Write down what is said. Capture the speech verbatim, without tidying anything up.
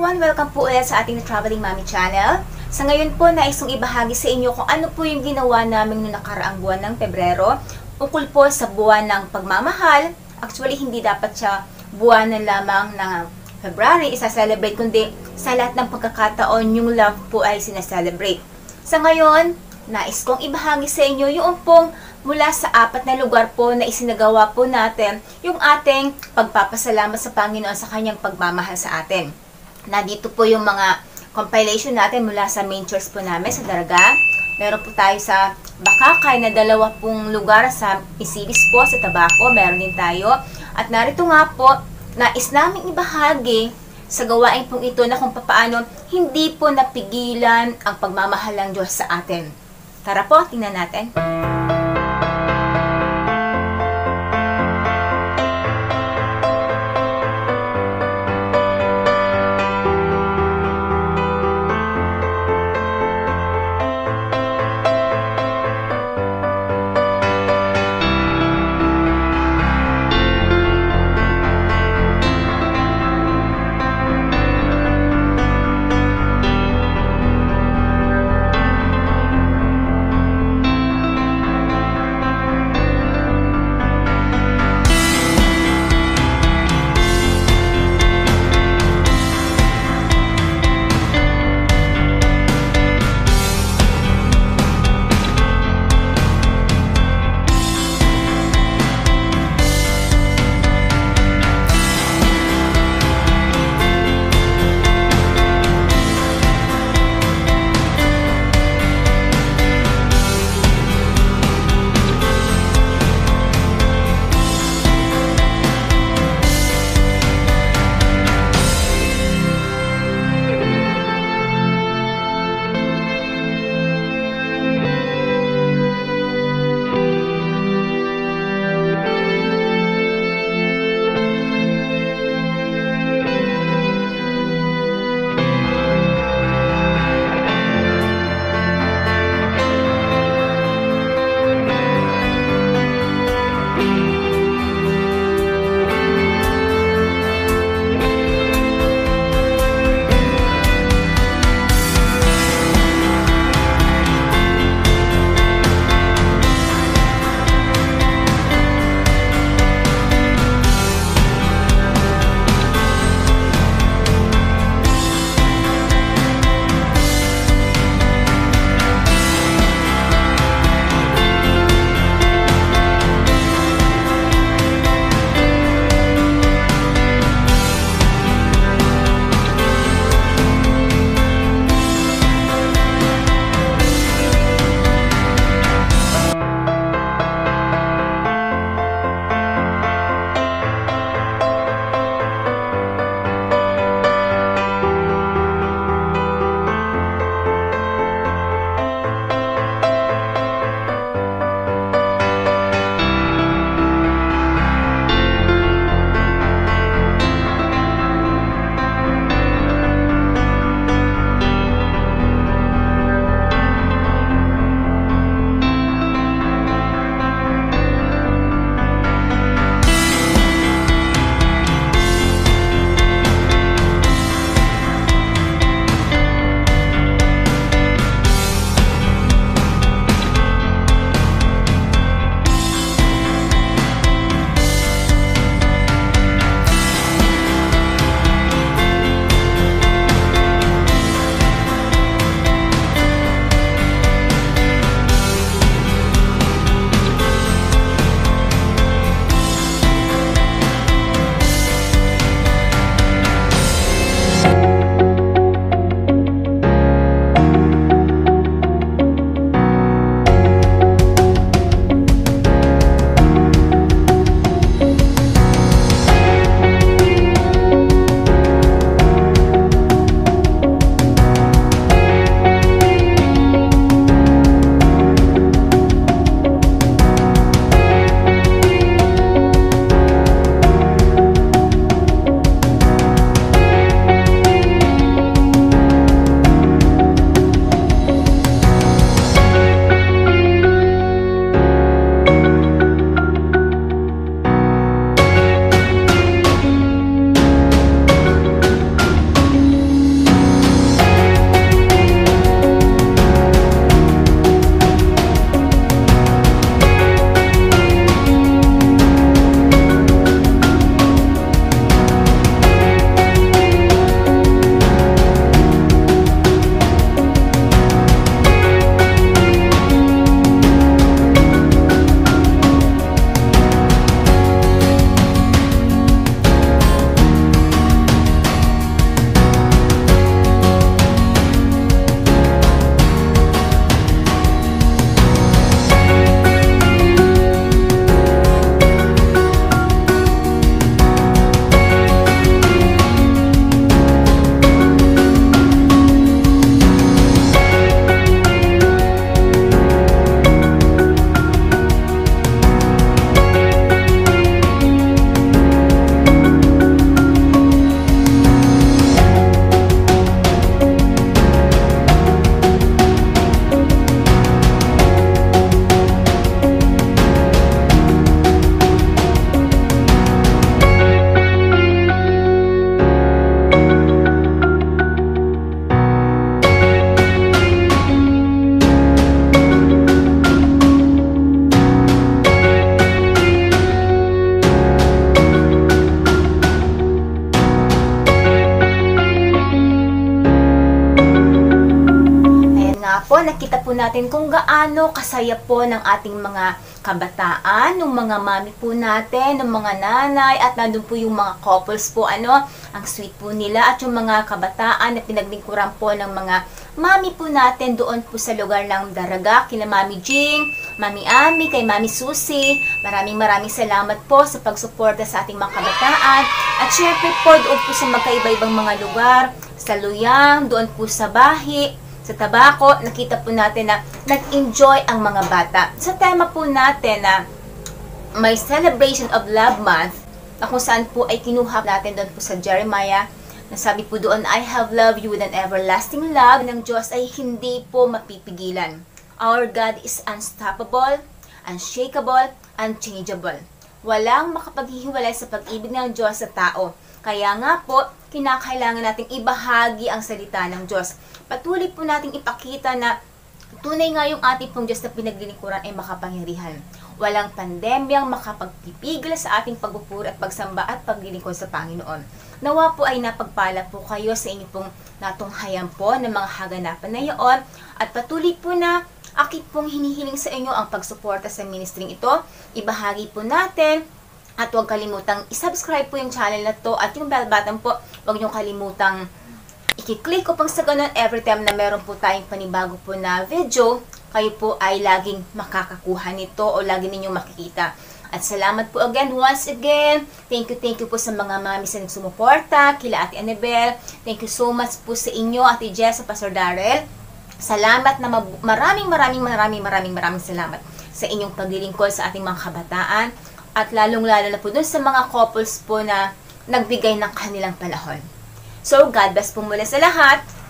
everyone! Welcome po ulit sa ating Traveling Mommy Channel. Sa ngayon po, nais kong ibahagi sa inyo kung ano po yung ginawa namin noong nakaraang buwan ng Pebrero ukol po sa buwan ng pagmamahal. Actually, hindi dapat siya buwanan lamang ng February isa-celebrate, kundi sa lahat ng pagkakataon yung love po ay sinaselebrate. Sa ngayon, nais kong ibahagi sa inyo yung pong mula sa apat na lugar po na isinagawa po natin yung ating pagpapasalamat sa Panginoon sa kanyang pagmamahal sa atin. Nandito po yung mga compilation natin mula sa main church po namin sa Daraga. Meron po tayo sa Bacacay na dalawa pong lugar, sa Misibis po, sa Tabaco. Meron din tayo. At narito nga po, nais naming ibahagi sa gawain pong ito na kung paano hindi po napigilan ang pagmamahal ng Diyos sa atin. Tara po, tingnan natin. po, nakita po natin kung gaano kasaya po ng ating mga kabataan, ng mga mami po natin, ng mga nanay, at nandun po yung mga couples po, ano, ang sweet po nila, at yung mga kabataan na pinaglingkuran po ng mga mami po natin doon po sa lugar ng Daraga, kina Mami Jing, Mami Ami, kay Mami Susie. Maraming maraming salamat po sa pagsuporta sa ating mga kabataan. At syempre po, doon po sa magkaiba-ibang mga lugar, sa Loyang, doon po sa Bahi, sa Tabaco, nakita po natin na nag-enjoy ang mga bata. Sa tema po natin na may celebration of Love Month, na kung saan po ay kinuha natin doon po sa Jeremiah, na sabi po doon, I have loved you with an everlasting love, ng Diyos ay hindi po mapipigilan. Our God is unstoppable, unshakable, unchangeable. Walang makapaghihiwalay sa pag-ibig ng Diyos sa tao. Kaya nga po, kinakailangan nating ibahagi ang salita ng Diyos. Patuloy po nating ipakita na tunay nga yung ating pong Diyos na pinaglilingkuran ay makapangyarihan. Walang pandemyang makapagpipigil sa ating pagpupuri at pagsamba at paglilingkod sa Panginoon. Nawa po ay napagpala po kayo sa inyong pong natunghayan po ng mga haganapan na iyon. At patuloy po na akit pong hinihiling sa inyo ang pagsuporta sa ministring ito. Ibahagi po natin. At huwag kalimutang isubscribe po yung channel na to at yung bell button po, huwag niyong kalimutang i-click upang sa ganun every time na meron po tayong panibago po na video, kayo po ay laging makakakuha nito o lagi ninyong makikita. At salamat po again, once again. Thank you, thank you po sa mga mami sa nagsumuporta, kila Ate Annabel. Thank you so much po sa inyo, Ate Jess, sa Pastor Darrell. Salamat na maraming maraming maraming maraming maraming salamat sa inyong paglilingkod sa ating mga kabataan. At lalong-lalo na po dun sa mga couples po na nagbigay ng kanilang panahon. So, God bless po mula sa lahat.